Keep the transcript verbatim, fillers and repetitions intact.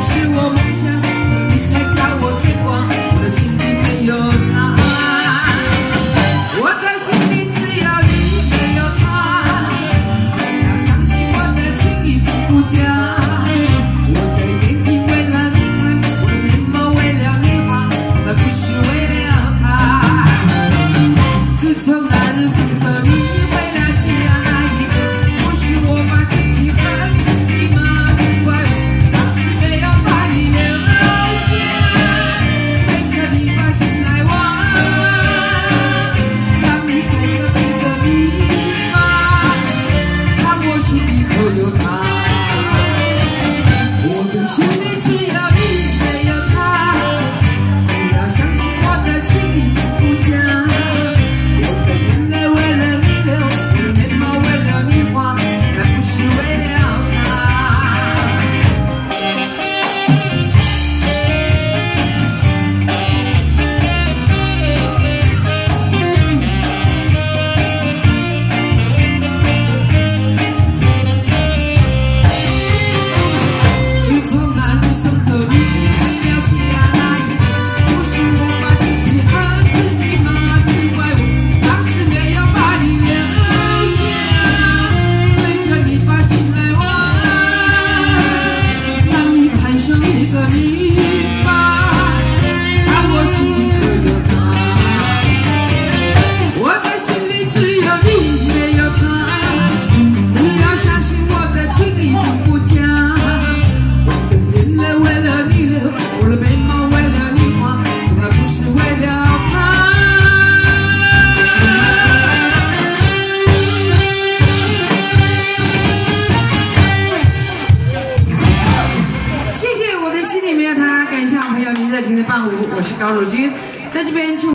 是我梦想，你才叫我牵挂，我的心里没有他，我的心里只有你没有他，你要相信我的情意不假，我的眼睛为了你看，我的眉毛为了你画，从来不是为了他。自从那日送走你回了家那一刻，不是我把自己恨自己吗？不怪我当时没有把你留下，陪着你把心来忘，让你开上一个密码，看我心里头有他，我的心里只有你没有他，你要相信我的情意不假。一个密码，看我心里可有他，我的心里只有你没有他，你要相信我的情意不假，我的眼泪为了你流，我的眉毛为了你画，从来不是为了他。谢谢我的心里没有他，感谢好朋友您热情的伴舞，我是高汝君，在这边祝。